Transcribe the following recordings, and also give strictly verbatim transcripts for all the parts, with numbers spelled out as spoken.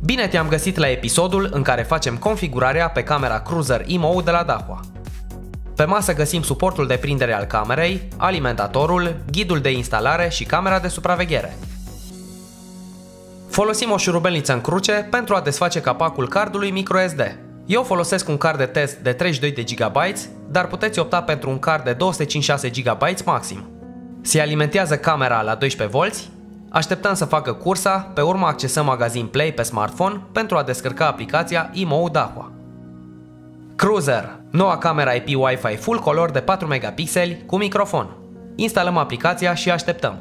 Bine te-am găsit la episodul în care facem configurarea pe camera Cruiser E-Mode de la Dahua. Pe masă găsim suportul de prindere al camerei, alimentatorul, ghidul de instalare și camera de supraveghere. Folosim o șurubelniță în cruce pentru a desface capacul cardului microSD. Eu folosesc un card de test de treizeci și doi de gigabyte, dar puteți opta pentru un card de două sute cincizeci și șase gigabyte maxim. Se alimentează camera la doisprezece volți, așteptăm să facă cursa, pe urmă accesăm magazin Play pe smartphone pentru a descărca aplicația E-Mode Dahua. Cruiser, noua camera I P Wi-Fi full color de patru megapixeli cu microfon. Instalăm aplicația și așteptăm.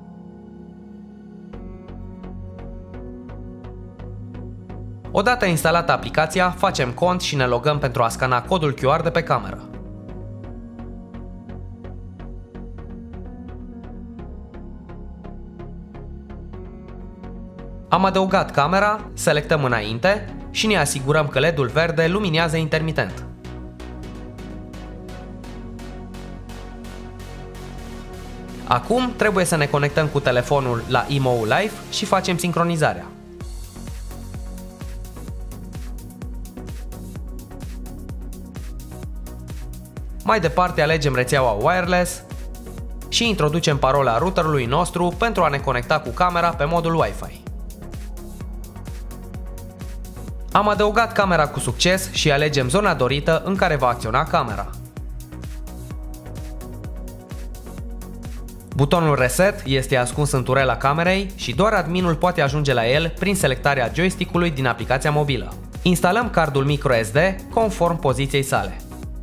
Odată instalată aplicația, facem cont și ne logăm pentru a scana codul Q R de pe cameră. Am adăugat camera, selectăm înainte și ne asigurăm că L E D-ul verde luminează intermitent. Acum trebuie să ne conectăm cu telefonul la E-Mode Live și facem sincronizarea. Mai departe alegem rețeaua wireless și introducem parola routerului nostru pentru a ne conecta cu camera pe modul Wi-Fi. Am adăugat camera cu succes și alegem zona dorită în care va acționa camera. Butonul Reset este ascuns în turela camerei și doar adminul poate ajunge la el prin selectarea joystick-ului din aplicația mobilă. Instalăm cardul microSD conform poziției sale.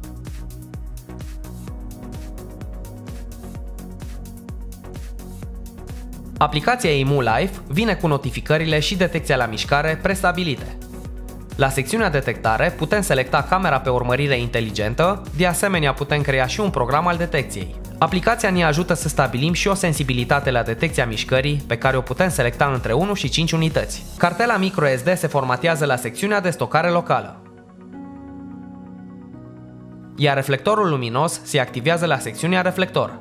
Aplicația E-Mode Live vine cu notificările și detecția la mișcare prestabilite. La secțiunea detectare putem selecta camera pe urmărire inteligentă, de asemenea putem crea și un program al detecției. Aplicația ne ajută să stabilim și o sensibilitate la detecția mișcării pe care o putem selecta între unu și cinci unități. Cartela microSD se formatează la secțiunea de stocare locală, iar reflectorul luminos se activează la secțiunea reflector.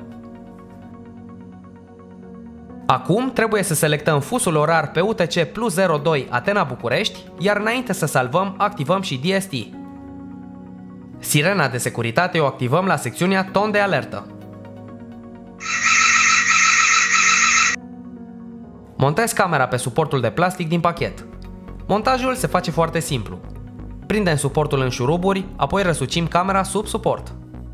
Acum trebuie să selectăm fusul orar pe U T C plus zero doi Atena București, iar înainte să salvăm, activăm și D S T. Sirena de securitate o activăm la secțiunea ton de alertă. Montez camera pe suportul de plastic din pachet. Montajul se face foarte simplu. Prindem suportul în șuruburi, apoi răsucim camera sub suport.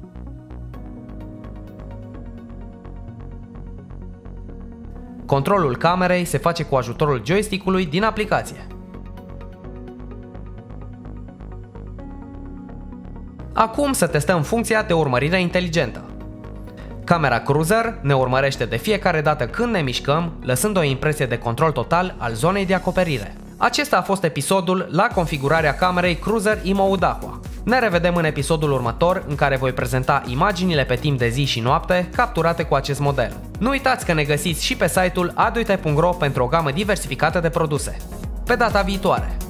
Controlul camerei se face cu ajutorul joystick-ului din aplicație. Acum să testăm funcția de urmărire inteligentă. Camera Cruiser ne urmărește de fiecare dată când ne mișcăm, lăsând o impresie de control total al zonei de acoperire. Acesta a fost episodul la configurarea camerei Cruiser E-Mode Dahua. Ne revedem în episodul următor în care voi prezenta imaginile pe timp de zi și noapte capturate cu acest model. Nu uitați că ne găsiți și pe site-ul aduite punct ro pentru o gamă diversificată de produse. Pe data viitoare!